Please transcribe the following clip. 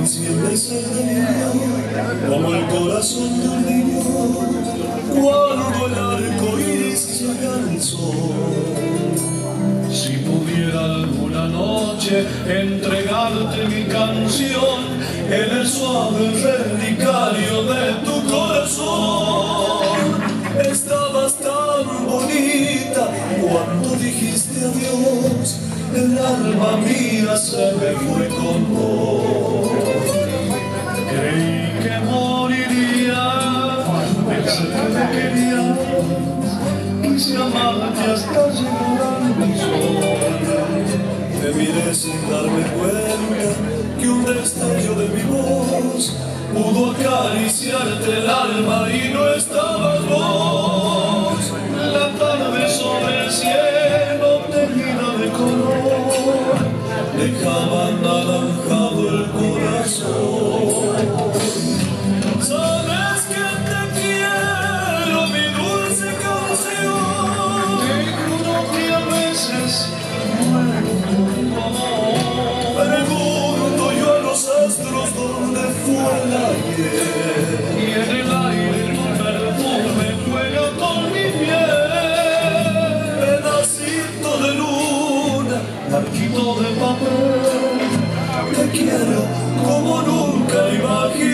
Siempre se reunió como el corazón de un niño cuando el arco iris llega al sol. Si pudiera alguna noche entregarte mi canción en el suave relicario de tu corazón. Estabas tan bonita cuando dijiste adiós, el alma mía se me fue con vos. Creí que moriría, pensé que te quería, quise amarte hasta llegar al sol. Me miré sin darme cuenta que un destello de mi voz pudo acariciarte el alma y no estabas vos. La tarde sobre el cielo teñida de color dejaba anaranjado el corazón. Sabes que te quiero, mi dulce canción. Te juro que a veces muero por tu amor. Pregunto yo a los astros dónde fue el ayer. Y en el aire tu perfume juega con mi piel. Pedacito de luna, Barquito de papel. te quiero como nunca imaginé.